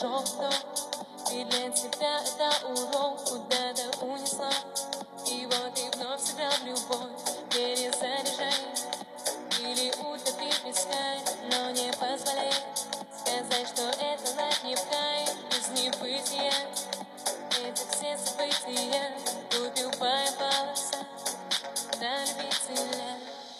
ушел в дом. И для тебя это урок куда-то унесла. И вот ты вновь сыграл в любовь, перезаряжай. Или утопи в пескай, но не позволяй сказать, что это лайф не в кайф, без небытия. Это все события, тут любая полоса на любителя.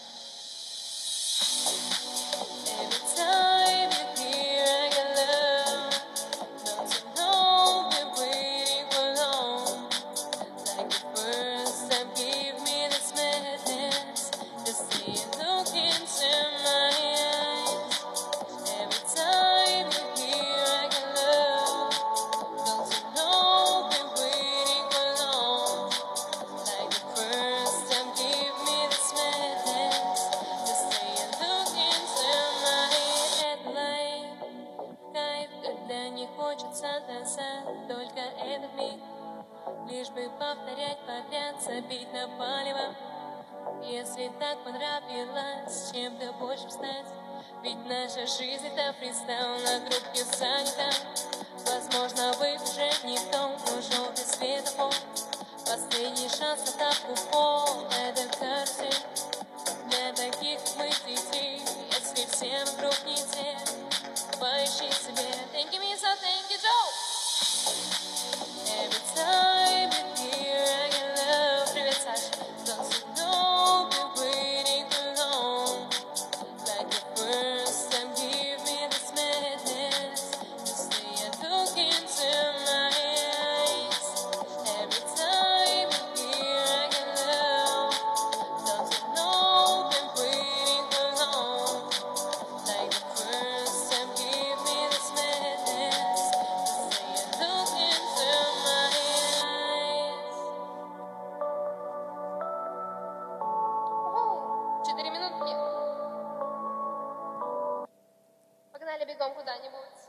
Every time you're here, I get love. Don't you know been waiting for long? Like the first time, give me this madness. Just see it look into my eyes. Every time you're here, I get love. Don't you know been waiting for long? Like the first time, give me this madness. Just see it look into my headlight. Кайф, когда не хочется назад, только этот миг. Лишь бы повторять подряд, забить на палево. Если так понравилось, чем-то больше стать. Ведь наша жизнь это фристайл, на трубке занята. Возможно, вы уже не в том, но желтый светофор. Последний шанс на тапку в пол, это карусель. Для таких как мы детей, если все вокруг не те, поищи себе. Thank you, Misa, thank you, Joe. Every time you're here, I get love. Привет, Саша. Don't you know been waiting for long? Like the first time, give me this madness. Just say I look into my eyes. Every time you're here, I get love. Don't you know been waiting for long? Like the first time, give me this madness. Just say I look into my eyes. 4 минутки. Погнали бегом куда-нибудь.